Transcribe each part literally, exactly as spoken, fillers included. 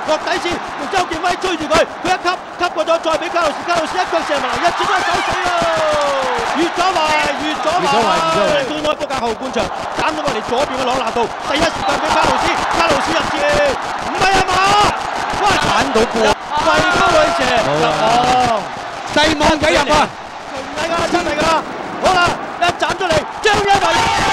落底線，用周建威追住佢，佢一級級過咗，再俾卡路士，卡路士一腳射埋，一轉一手死咯！越咗埋，越咗埋，對內波格後半場斬咗過嚟左邊嘅朗拿度，第一時間俾卡路士，卡路士入箭，唔係啊嘛！哇，鏟到過，為卡路士入網，細網幾入啊！唔係㗎，真係㗎！好啦，一斬出嚟，張一維。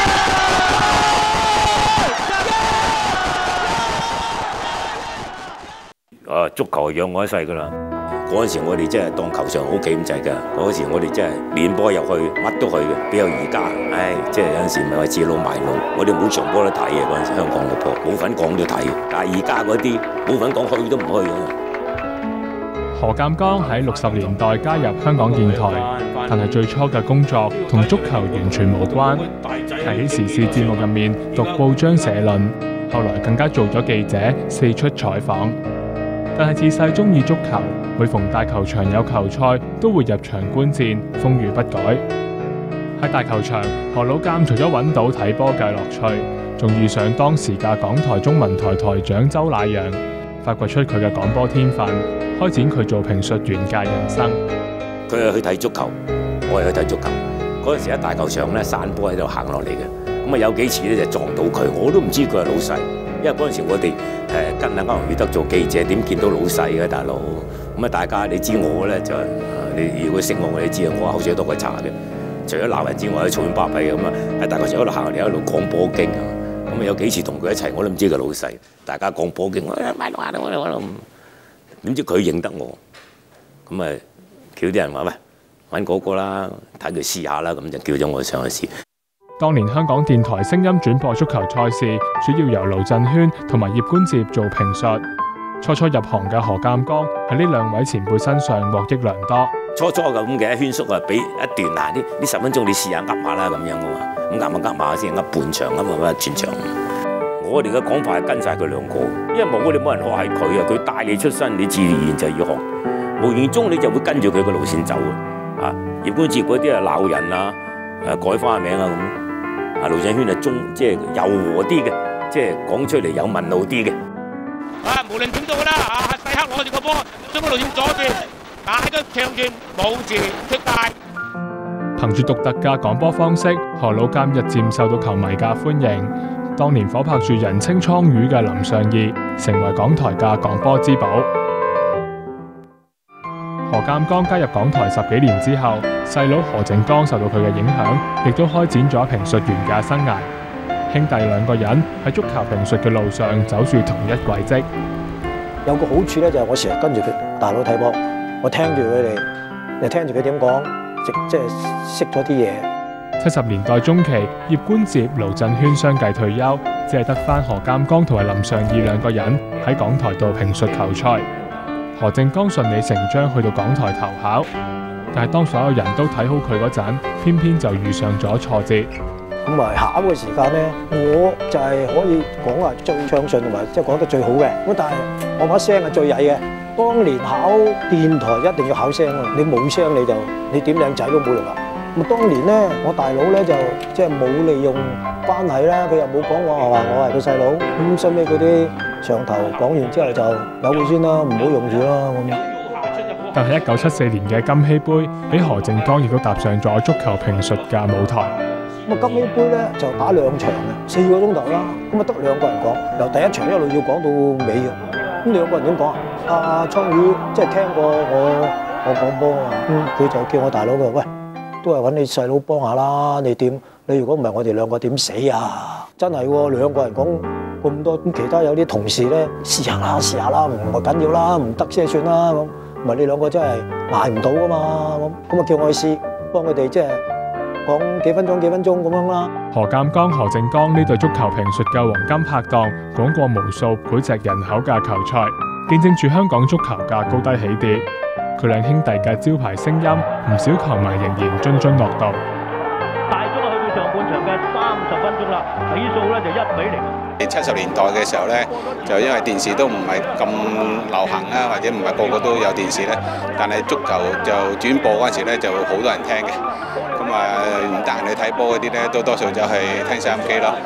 啊！足球養我一世㗎啦！嗰陣時我哋真係當球場屋企咁滯㗎。嗰陣時我哋真係練波入去，乜都去嘅。比有而家，唉，即係有陣時唔係話恃老賣老，我哋冇場波都睇嘅嗰陣時，香港嘅波冇份講都睇嘅。但係而家嗰啲冇份講去都唔去嘅。 何鑑江喺六十年代加入香港電台，但係最初嘅工作同足球完全無關，喺時事節目入面讀報章社論，後來更加做咗記者，四出採訪。但係自細中意足球，每逢大球場有球賽，都會入場觀戰，風雨不改。喺大球場，何老鑑除咗揾到睇波嘅樂趣，仲遇上當時嘅港台中文台台長周乃陽，發掘出佢嘅廣播天分，開展佢做評述員嘅人生。 佢係去睇足球，我係去睇足球。嗰陣時喺大球場咧散波喺度行落嚟嘅，咁啊有幾次咧就撞到佢，我都唔知佢係老細。因為嗰陣時我哋誒跟阿歐陽宇德做記者，點見到老細嘅大佬？咁啊，大家你知我咧就你如果識我，你知啊，我口水多過茶嘅。除咗鬧人之外，都嘈喧巴閉咁啊，喺大球場嗰度行嚟，喺度講波經啊。咁啊，有幾次同佢一齊，我都唔知佢老細。大家講波經，我買落下啦，我我我點知佢認得我？咁啊，叫啲人話喂，揾嗰個啦，睇佢試下啦，咁就叫咗我上去試。 當年香港電台聲音轉播足球賽事，主要由盧振軒同埋葉觀節做評述。初初入行嘅何鑑江喺呢兩位前輩身上獲益良多。 初初咁嘅，軒叔啊，俾一段嗱，呢呢十分鐘你試下噏下啦咁樣嘅嘛，咁噏下噏下先，噏半場噏下全場。我哋嘅講法係跟晒佢兩個，因為冇我哋冇人學係佢啊，佢帶你出身，你自然就要學，無形中你就會跟住佢個路線走啊。葉觀節嗰啲啊鬧人啊，誒改花名啊咁。啊，盧振軒係中即係柔和啲嘅，即係講出嚟有紋路啲嘅。 啊，無論點都好啦，啊，細刻攞住個波，將個路線左轉，打個長轉，冇字出界。 憑住獨特嘅講波方式，何老鑑日漸受到球迷嘅歡迎。當年夥拍住人稱倉魚嘅林尚義，成為港台嘅講波之寶。何鑑江加入港台十幾年之後，細佬何靜江受到佢嘅影響，亦都開展咗評述員嘅生涯。兄弟兩個人喺足球評述嘅路上走住同一軌跡。 有個好處咧，就係我成日跟住佢大佬睇波，我聽住佢哋，又聽住佢點講，即即係識咗啲嘢。 七十年代中期，葉觀節、盧振軒相繼退休，只係得返何鑑江同埋林尚義兩個人喺港台度評述球賽。何靜江順理成章去到港台投考，但係當所有人都睇好佢嗰陣，偏偏就遇上咗挫折。 咁埋考嘅時間咧，我就係可以講話最暢順同埋即係講得最好嘅。咁但係我把聲係最曳嘅。當年考電台一定要考聲啊！你冇聲你就你點靚仔都冇用啦。咁當年咧，我大佬咧就即係冇利用關係啦，佢又冇講我話我係佢細佬。咁收尾嗰啲上頭講完之後就由佢先啦，唔好用住啦咁。 但係一九七四年嘅金禧杯，俾何靜江亦都踏上咗足球評述嘅舞台。 咁啊金禧杯咧就打兩場嘅，四個鐘頭啦。咁啊得兩個人講，由第一場一路要講到尾嘅。咁兩個人點講啊？阿倉魚即係聽過我我講波啊，咁佢就叫我大佬佢話喂，都係揾你細佬幫下啦。你點？你如果唔係我哋兩個點死啊？真係喎，兩個人講咁多，咁其他有啲同事咧試下啦，試下啦，唔係緊要啦，唔得先算啦咁。唔係你兩個真係捱唔到噶嘛咁，咁啊叫我去試，幫佢哋即係講幾分鐘幾分鐘咁樣啦。 何鑑江、何靜江呢對足球評述嘅黃金拍檔，講過無數膾炙人口嘅球賽，見證住香港足球嘅高低起跌。佢兩兄弟嘅招牌聲音，唔少球迷仍然津津樂道。 大鐘啊，去到上半場嘅三十分鐘啦，比數咧就一比零。 七十年代嘅時候咧，就因為電視都唔係咁流行啦，或者唔係個個都有電視咧，但係足球就轉播嗰陣時咧，就好多人聽嘅。咁啊，唔得閒去睇波嗰啲咧，都多數就係聽收音機咯。咁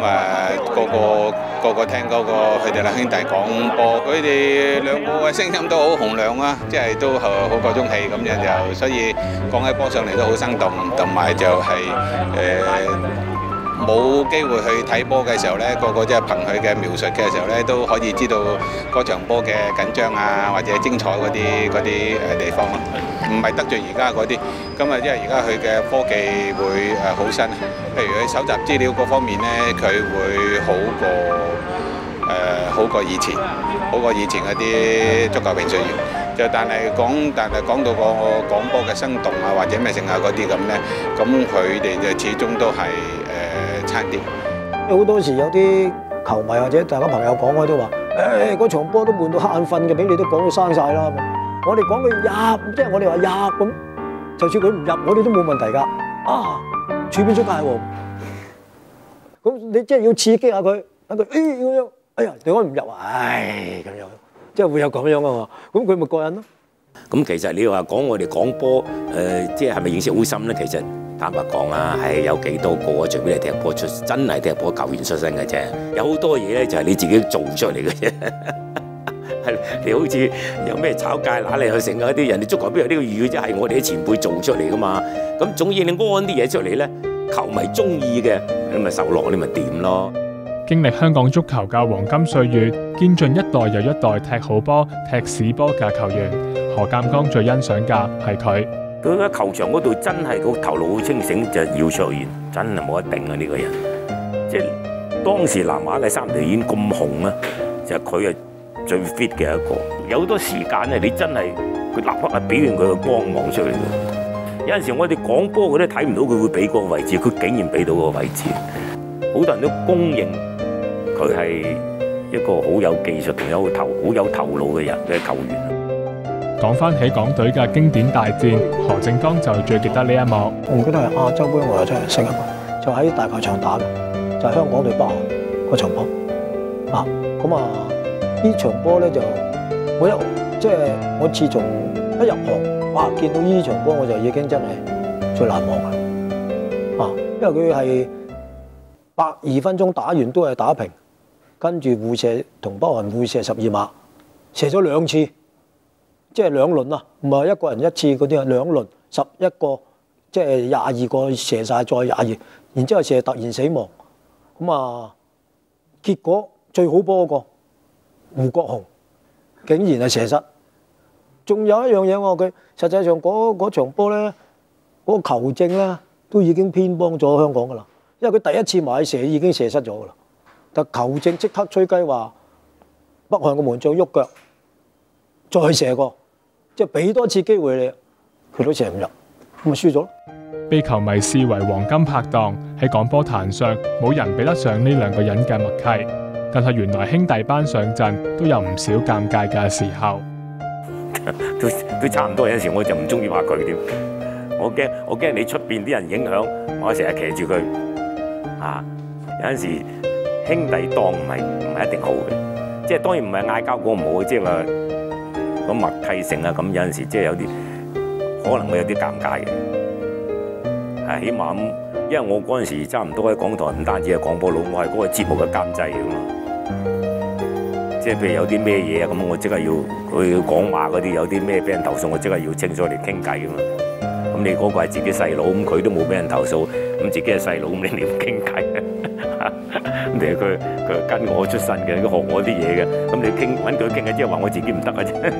啊個個個個聽嗰個佢哋兩兄弟講波，佢哋兩個嘅聲音都好洪亮啊，即係都好嗰種氣咁樣就，所以講起波上嚟都好生動，同埋就係誒。冇機會去睇波嘅時候呢，個個即係憑佢嘅描述嘅時候呢，都可以知道嗰場波嘅緊張啊，或者精彩嗰啲嗰啲誒地方咯。唔係得罪而家嗰啲，咁啊，因為而家佢嘅科技會誒好新，譬如佢搜集資料嗰方面呢，佢會好過誒、呃、好過以前，好過以前嗰啲足球評述員。就但係講，但係講到個廣播嘅生動啊，或者咩成啊嗰啲咁呢，咁佢哋就始終都係。差啲， 好多時有啲球迷或者大家朋友講開都話，誒嗰場波都悶到黑眼瞓嘅，俾你都講到生晒啦。我哋講佢入，即係我哋話入咁，就算佢唔入，我哋都冇問題㗎。啊，處邊出界喎？咁你即係要刺激下佢，等佢誒咁樣，哎呀，點解唔入啊？唉，咁樣，即係會有咁樣啊嘛。咁佢咪過癮咯。 咁其實你話講我哋講波，誒，即係係咪認識好深咧？其實。坦白講啊，係有幾多個除非你踢波出，真係踢波球員出身嘅啫。有好多嘢咧，就係你自己做出嚟嘅啫。係你好似有咩炒芥拿嚟去成嗰啲人哋足球邊有呢個語啫？係我哋啲前輩做出嚟噶嘛。咁總要你安啲嘢出嚟咧，球迷中意嘅，你咪受落，你咪掂咯。 經歷香港足球嘅黃金歲月，見盡一代又一代踢好波、踢屎波嘅球員，何鑑江最欣賞嘅係佢。 佢喺球場嗰度真係個頭腦好清醒，就姚卓然真係冇得頂啊！呢個人，即係當時南華嘅三條線咁紅啊，就係佢係最 fit 嘅一個。有好多時間咧，你真係佢立刻係表現佢嘅光芒出嚟嘅。有陣時我哋講波嗰啲睇唔到佢會俾嗰個位置，佢竟然俾到嗰個位置。好多人都公認佢係一個好有技術同有頭好有頭腦嘅人嘅球員。 講翻起港隊嘅經典大戰，何正剛就最記得呢一幕。 我唔記得係亞洲杯我又真係識啊，就喺大球場打嘅，就係香港對北韓嗰場波。啊，咁啊，呢場波咧就我一即係我自從一入行，哇，見到呢場波我就已經真係最難忘啦。啊，因為佢係百二分鐘打完都係打平，跟住互射同北韓互射十二碼，射咗兩次。即係兩輪啊，唔係一個人一次嗰啲啊，兩輪十一個，即係廿二個射晒，再廿二，然之後射突然死亡。咁啊，結果最好波嗰個胡國雄竟然係射失。仲有一樣嘢喎，佢實際上嗰嗰場波咧，嗰個球證咧都已經偏幫咗香港噶啦，因為佢第一次買射已經射失咗噶啦，但球證即刻吹雞話北韓個門將喐腳再射過。即係俾多次機會你，佢都射唔入，咁咪輸咗咯。 被球迷視為黃金拍檔，喺講波壇上冇人比得上呢兩個人嘅默契。但係原來兄弟班上陣都有唔少尷尬嘅時候， 都都差唔多。有陣時我就唔中意話佢添，我驚我驚你出邊啲人影響，我成日騎住佢啊。有陣時兄弟檔唔係唔係一定好嘅，即係當然唔係嗌交過唔好，即係話。咁默契性啊，咁有陣時即係有啲可能會有啲尷尬嘅，係起碼咁，因為我嗰陣時差唔多喺港台，唔單止係廣播佬，我係嗰個節目嘅監製㗎嘛。即係譬如有啲咩嘢啊，咁我即刻要佢講話嗰啲，有啲咩俾人投訴，我即刻要清楚嚟傾偈㗎嘛。咁你嗰個係自己細佬，咁佢都冇俾人投訴，咁自己係細佬，咁你點傾偈咧？咁其實佢佢跟我出身嘅，佢學我啲嘢嘅，咁你傾揾佢傾嘅，即係話我自己唔得嘅啫。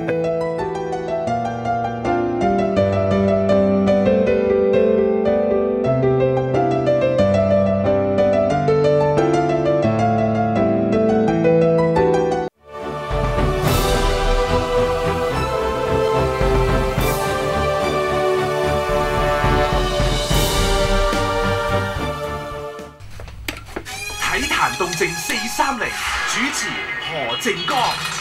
體壇動靜四三零，主持何正剛。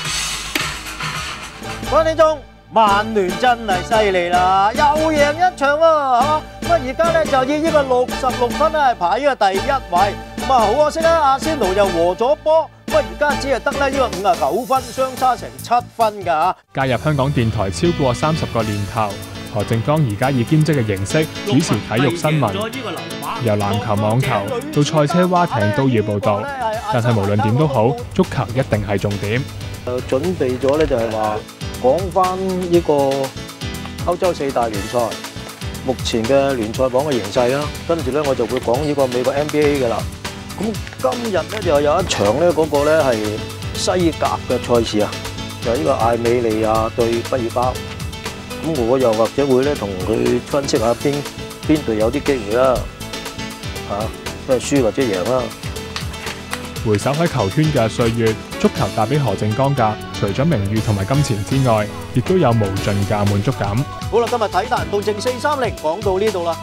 各位聽眾，曼聯真係犀利啦，又贏一場喎，係嘛？咁啊，而家咧就以呢個六十六分咧排呢個第一位。咁啊，好可惜啦，阿仙奴又和咗波，咁啊，而家只係得咧呢個五十九分，相差成七分㗎。 加入香港電台超過三十個年頭， 何正剛而家以兼職嘅形式主持體育新聞，由籃球、網球到賽車、蛙艇都要報導。但係無論點都好，足球一定係重點。 就準備咗咧，就係話講翻呢個歐洲四大聯賽目前嘅聯賽榜嘅形勢啦。跟住咧，我就會講呢個美國 N B A 嘅啦。咁今日咧就有一場咧，嗰個咧係西甲嘅賽事啊，就係呢個艾美利亞對畢爾包。咁我又或者會咧同佢分析下邊邊隊有啲機會啦，嚇，即係輸或者贏啦。 回首喺球圈嘅歲月，足球帶俾何正剛嘅，除咗名譽同埋金錢之外，亦都有無盡嘅滿足感。 好啦，今日體壇動靜四三零講到呢度啦。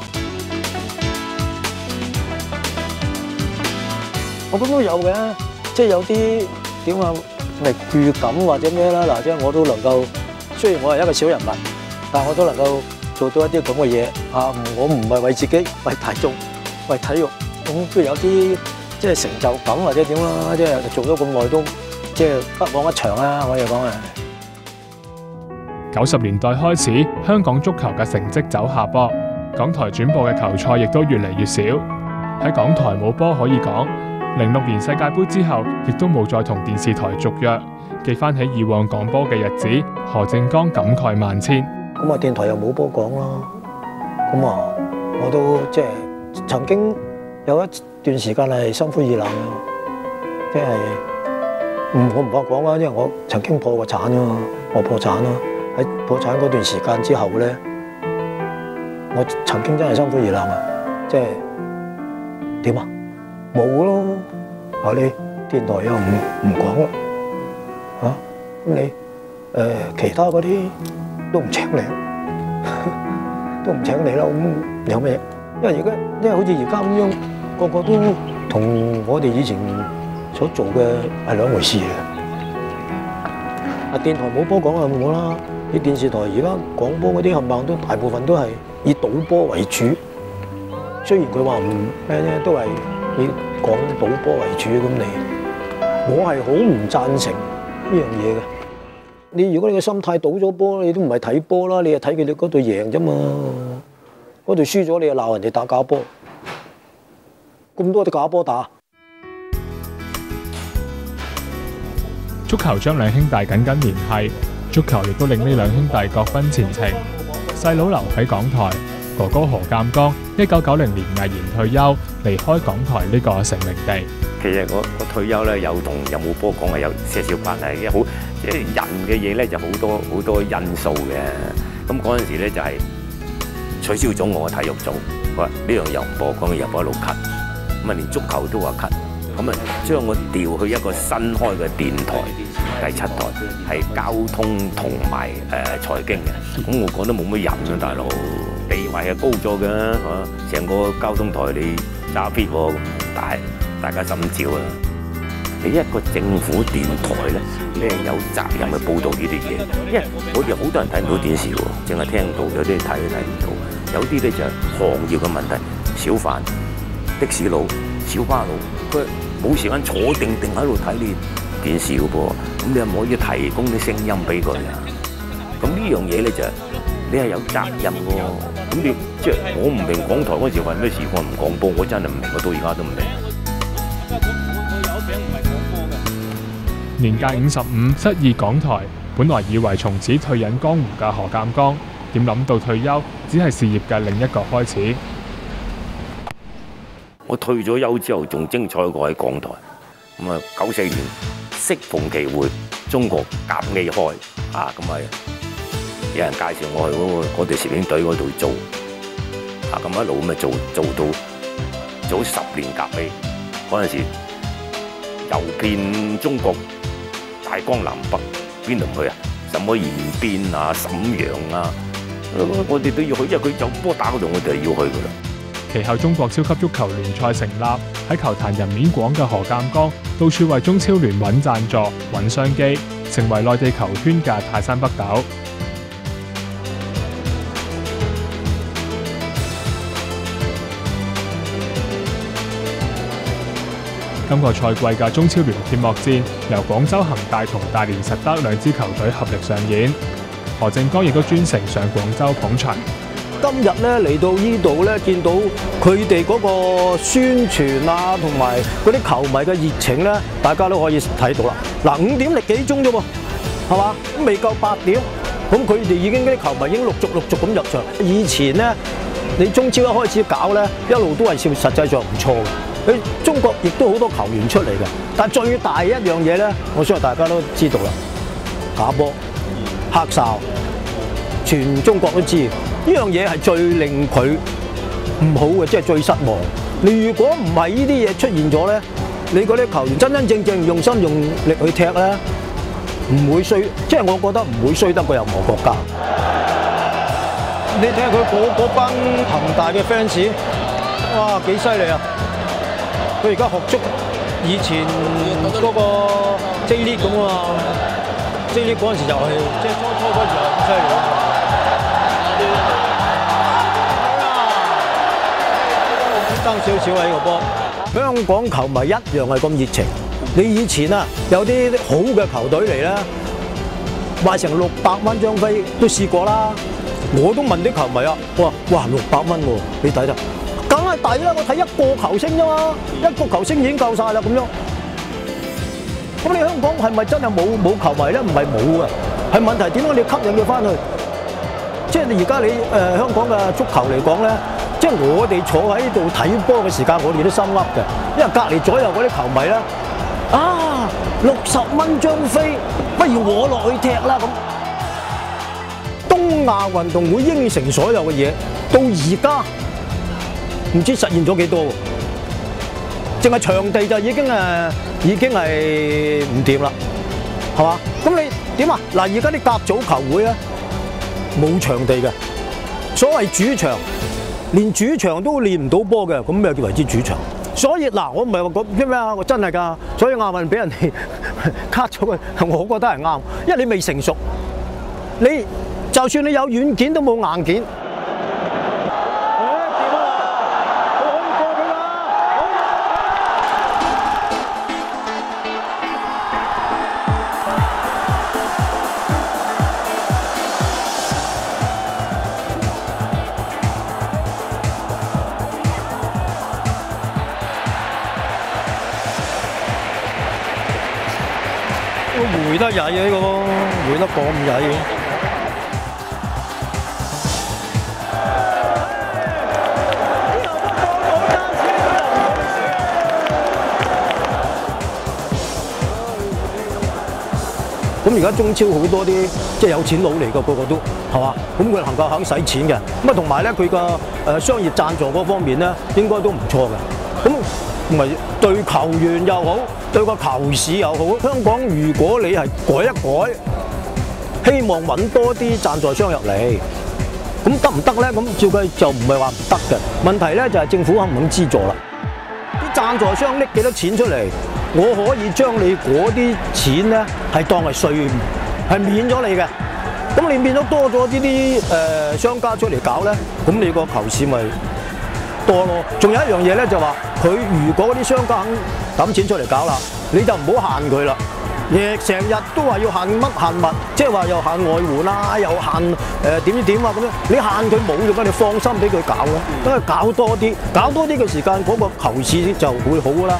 我覺得都有嘅，即係有啲點啊力預感或者咩啦。嗱，即係我都能夠，雖然我係一個小人物，但我都能夠做到一啲咁嘅嘢啊！我唔係為自己，為大眾，為體育，咁都有啲即係成就感或者點啦。即係做咗咁耐都即係不枉一場啦，可以講係。 九十年代開始，香港足球嘅成績走下坡，港台轉播嘅球賽亦都越嚟越少。喺港台冇波可以講。零六年世界盃之後，亦都冇再同電視台續約。記翻起以往講波嘅日子，何正剛感慨萬千。 咁啊，電台又冇波講啦。咁啊，我都即係曾經有一段時間係心灰意冷嘅，即係唔我唔怕講啦，因為我曾經破過產啊嘛，我破產啦。喺破產嗰段時間之後咧，我曾經真係心灰意冷啊！即係點啊？冇咯，啊你電台又唔唔講啦，嚇咁你誒、呃、其他嗰啲都唔請你，都唔請你啦，咁有咩？因為而家因為好似而家咁樣，個個都同我哋以前所做嘅係兩回事嘅。啊電台冇波講就冇啦，啲電視台而家廣播嗰啲冚唪唥都大部分都係以賭波為主，雖然佢話唔咩啫，都係。以講賭波為主咁你，我係好唔贊成呢樣嘢嘅。你如果你嘅心態賭咗波，你都唔係睇波啦，你係睇佢哋嗰隊贏啫嘛。嗰隊輸咗，你又鬧人哋打假波，咁多啲假波打。 足球將兩兄弟緊緊聯繫，足球亦都令呢兩兄弟各分前程。細佬留喺港台。哥哥何鑑江一九九零年毅然退休，離開港台呢個成名地。 其實我我退休咧，有同有冇波講係有些少關係，因為好即係人嘅嘢咧就好多好多因素嘅。咁嗰陣時咧就係取消咗我嘅體育組，佢話呢樣又唔播，嗰樣又播一路 cut，咁啊連足球都話 cut，咁啊將我調去一個新開嘅電台第七台，係交通同埋誒財經嘅。咁我覺得冇乜人啊，大佬。地位係高咗嘅，嚇！成個交通台你揸 fit 喎，但係大家心照啊！你一個政府電台咧，你係有責任去報導呢啲嘢，因為我哋好多人睇唔到電視喎，淨係聽到，有啲睇都睇唔到，有啲咧就係行業嘅問題，小販、的士佬、小巴佬，佢冇時間坐定定喺度睇你電視嘅噃，咁你又唔可以提供啲聲音俾佢啊？咁呢樣嘢咧就係你係有責任喎。咁你即係我唔明港台嗰時為咩事況唔廣播，我真係唔明，我到而家都唔明。 年屆五十五，失意港台，本來以為從此退隱江湖嘅何鑑江，點諗到退休只係事業嘅另一個開始。 我退咗休之後，仲精彩過喺港台。咁啊，九四年適逢其會，中國甲 A 開啊，咁啊。有人介紹我去嗰個嗰隊攝影隊嗰度做，啊咁一路咁啊做做到做十年甲 A，嗰陣時遊遍中國大江南北，邊度唔去啊？什麼延邊啊、瀋陽啊，我哋都要去，因為佢有波打嗰度，我哋係要去噶啦。 其後中國超級足球聯賽成立，喺球壇人面廣嘅何鑑江，到處為中超聯揾贊助、揾商機，成為內地球圈嘅泰山北斗。今個賽季嘅中超聯揭幕戰，由廣州恒大同大連實德兩支球隊合力上演。 何正剛亦都專程上廣州捧場。 今日咧嚟到呢度咧，見到佢哋嗰個宣傳啊，同埋嗰啲球迷嘅熱情咧，大家都可以睇到啦。嗱，五點零幾鐘啫喎，係嘛？都未夠八點，咁佢哋已經嗰啲球迷已經陸續陸續咁入場。以前咧，你中超一開始搞咧，一路都係實實際上唔錯嘅。佢中國亦都好多球員出嚟嘅，但係最大一樣嘢咧，我相信大家都知道啦，假波、黑哨，全中國都知。呢樣嘢係最令佢唔好嘅，即係最失望。你如果唔係呢啲嘢出現咗咧，你嗰啲球員真真正正用心用力去踢咧，唔會衰，即係我覺得唔會衰得過任何國家。你睇下佢嗰班恒大嘅 fans， 哇幾犀利啊！佢而家學足以前嗰個 J League 咁啊 ，J League 嗰陣時就係即係初初嗰時係咁犀利。爭少少啊！呢個波，香港球迷一樣係咁熱情。你以前啊，有啲好嘅球隊嚟啦，賣成六百蚊張飛都試過啦。我都問啲球迷啊，我話：哇，六百蚊喎，你抵啦？梗係抵啦！我睇一個球星啫嘛，一個球星已經夠晒啦咁樣。咁你香港係咪真係冇冇球迷咧？唔係冇啊，係問題點解你吸引佢翻去？即係你而家你誒、呃、香港嘅足球嚟講咧。即係我哋坐喺度睇波嘅時間，我哋都心噏嘅，因為隔離左右嗰啲球迷咧，啊六十蚊張飛，不如我落去踢啦咁。東亞運動會應承所有嘅嘢，到而家唔知實現咗幾多喎？淨係場地就已經誒已經係唔掂啦，係嘛？咁你點啊？嗱，而家啲甲組球會咧冇場地嘅，所謂主場。連主場都練唔到波嘅，咁咩叫為之主場？所以嗱，我唔係話講咩啊，我真係㗎。所以亞運俾人哋 cut 咗佢，我覺得係啱，因為你未成熟，你就算你有軟件都冇硬件。回得曳嘅呢個，回得過咁曳嘅。咁而家中超好多啲即係有錢佬嚟嘅，個個都係嘛？咁佢能夠肯使錢嘅，咁啊同埋咧佢個誒商業贊助嗰方面咧，應該都唔錯嘅。咁唔係對球員又好，對個球市又好。香港如果你係改一改，希望揾多啲贊助商入嚟，咁得唔得咧？咁照計就唔係話唔得嘅。問題咧就係政府肯唔肯資助啦？啲贊助商拎幾多錢出嚟，我可以將你嗰啲錢咧係當係稅，係免咗你嘅。咁你變咗多咗呢啲誒商家出嚟搞咧，咁你個球市咪多咯？仲有一樣嘢咧就話，佢如果啲商家肯揼錢出嚟搞啦，你就唔好限佢啦。亦成日都話要限乜限物，即係話又限外援啦，又限誒點點點啊咁樣。你限佢冇用㗎，你放心俾佢搞啦，因為搞多啲，搞多啲嘅時間，嗰個球市就會好㗎啦。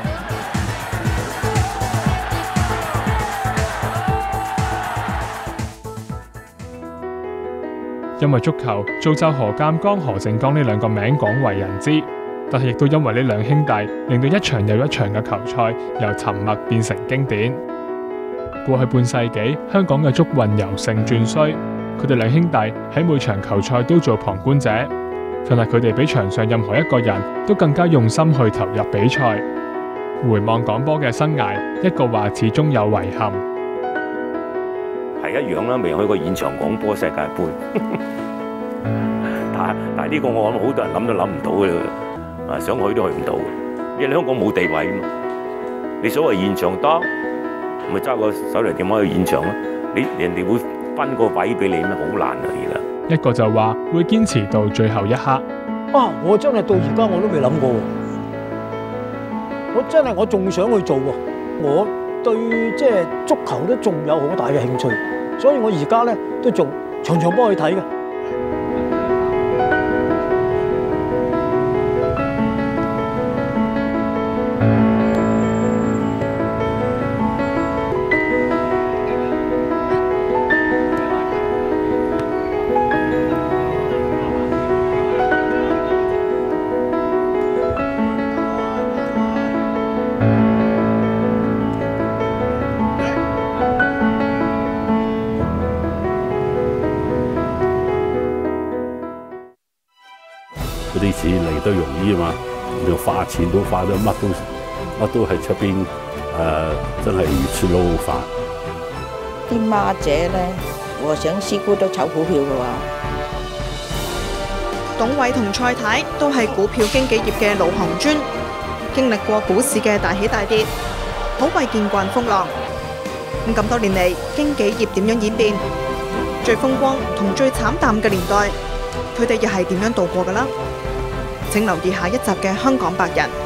因為足球造就何鑑江、何正剛呢兩個名廣為人知，但係亦都因為呢兩兄弟，令到一場又一場嘅球賽由沉默變成經典。過去半世紀，香港嘅足運由盛轉衰，佢哋兩兄弟喺每場球賽都做旁觀者，但係佢哋比場上任何一個人都更加用心去投入比賽。回望講波嘅生涯，一個話始終有遺憾。 係一樣啦，未去過現場講波世界盃，但但係呢個我諗好多人諗都諗唔到嘅，啊想去都去唔到，因為香港冇地位啊嘛。你所謂現場得，咪揸個手提電話去現場咯。你人哋會分個位俾你咩？好難啊！而家一個就話會堅持到最後一刻。 啊！我真係到而家我都未諗過，我真係我仲想去做喎。我對即係足球都仲有好大嘅興趣。所以我而家咧都仲場場幫佢睇嘅。 嗰啲錢嚟得容易啊嘛，就花錢都花得乜都乜都係出邊誒，真係越出路花。 啲孖姐咧，和尚師姑都炒股票嘅喎。 董偉同蔡太都係股票經紀業嘅老行尊，經歷過股市嘅大起大跌，可謂見慣風浪。咁咁多年嚟，經紀業點樣演變？最風光同最慘淡嘅年代，佢哋又係點樣度過㗎啦？請留意下一集嘅《香港百人》。